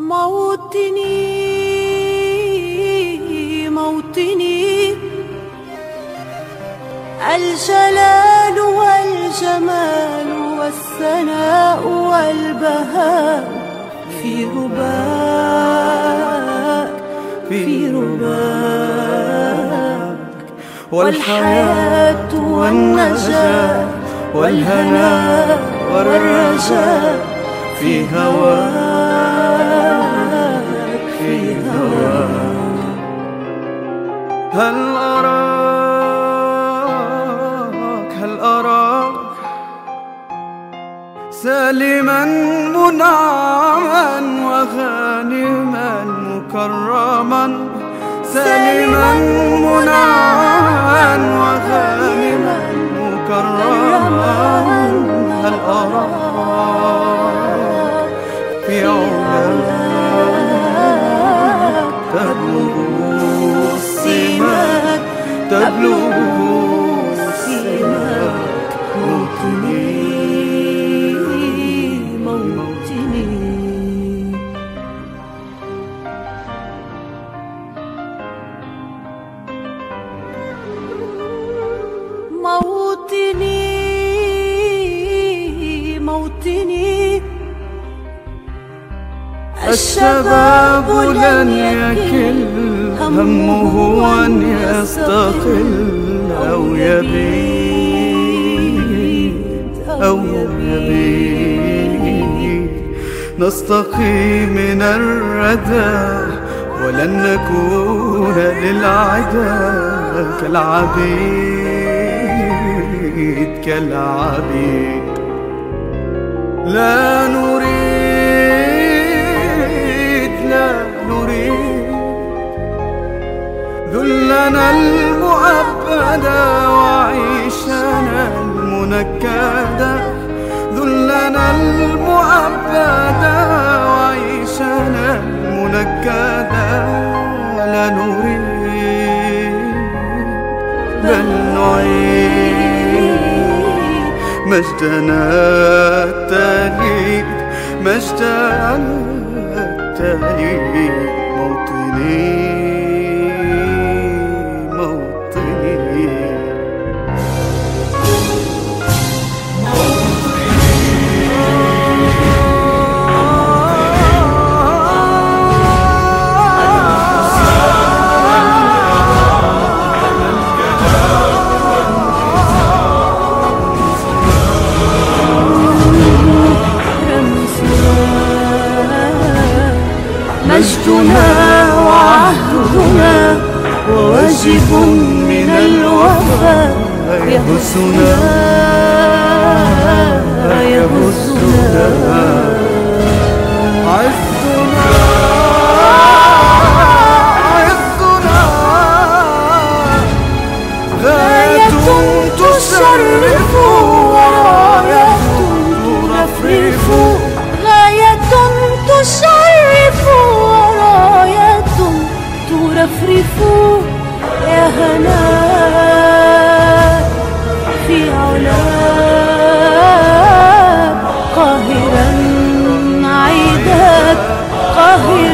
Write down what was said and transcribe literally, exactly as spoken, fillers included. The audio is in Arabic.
موطني موطني الجلال والجمال والثناء والبهاء في رباك في رباك، والحياة والنجاة والهناء والرجاء في هواك في هواك. هل أراك هل أراك سالما منعما وغانما مكرما، سالما منعما وغانما مكرما. هل أراك في علاك تبلغ السماك تبلغ السماك. موطني موطني موطني موطني الشباب لن يكل همه أن يستقل أو يبيد أو يبيد. نستقي من الردى ولن نكون للعدا كالعبيد كالعبيد. لا نريد لا نريد ذلنا المؤبدا وعيشنا المنكدا، ذلنا المؤبدا وعيشنا المنكدا. لا نريد بل نعيد مجدنا التالي مجدنا التالي. موطني مجدنا وعهدنا وواجب من الوفاء يهزنا يهزنا. عزنا عزنا غاية تشرف وراية ترفرف، غاية تشرف وراية ترفرف. يا هناء في علاك قاهرا عيداك قاهرا